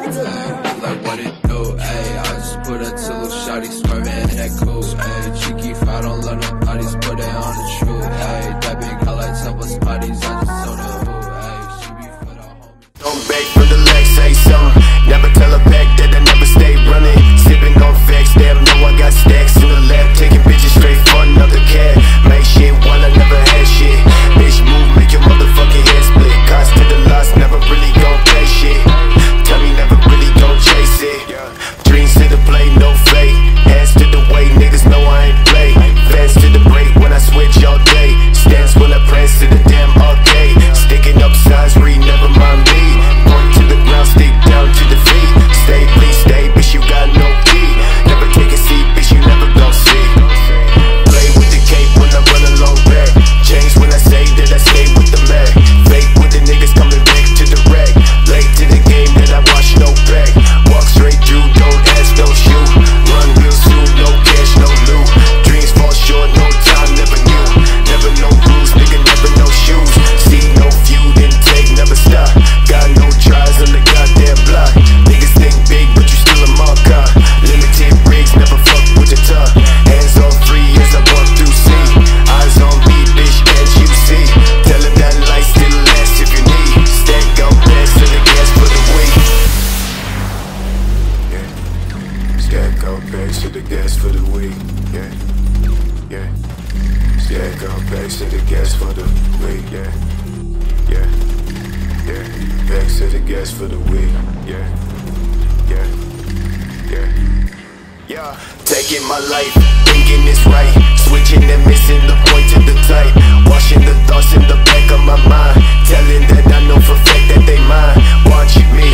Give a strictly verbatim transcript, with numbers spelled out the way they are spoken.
Like what it do, ayy. I just put her to little shawty swerving in that coupe, ayy. Cheeky if I don't love nobody's, put it on the truth, ayy. That big girl like temple spotties, I just on the hoop, ayy. She be for the homie. Don't beg for the legs, say something. Never tell a back that I never stay running. Sipping on facts, damn, know I got stacks in the lab. Taking bitches straight for another cat. Make shit while I never had shit. Bitch move, make your motherfucking head split. Cost to the loss, never really gon' play shit. Tell me never really gon' chase it. Dreams to the play, no fake. Hands to the way, niggas know I ain't play. Fans to the break when I switch all day. Stance when I prance to the damn arcade. Sticking up signs, read, never mind me. Point to the ground, stick down to the feet. Stay, please stay, bitch, you got no key. Never take a seat, bitch, you never gon' see. Play with the cape when I run along back. Change when I say that I stay with the Mac. Fake with the niggas coming back to the wreck. Late to the game that I watch no back. Walk straight through, don't ask, don't shoot. Run real soon, no cash, no loot. Dreams fall short, no time, never knew. Never no rules, nigga, never no shoes. See no feud, intake, never stop. Got no tries on the goddamn block. Niggas think big, but you still a marker. Limited rigs, never fuck with the tuck. Hands on free as I walk through C. Eyes on me, bitch, can't you see? Tell him that light still lasts if you need. Stack out bags to the gas for the week. Yeah. Stack out bags to the gas for the week. Yeah. Yeah. Stack out bags to the gas for the week. Yeah. Yeah. Yeah. Bags to the gas for the week. Yeah. Yeah. Yeah. Yeah. Taking my life, thinking it's right. Switching and missing the point to the tight. Washing the thoughts in the back of my mind. Telling that I know for fact that they mine. Watch me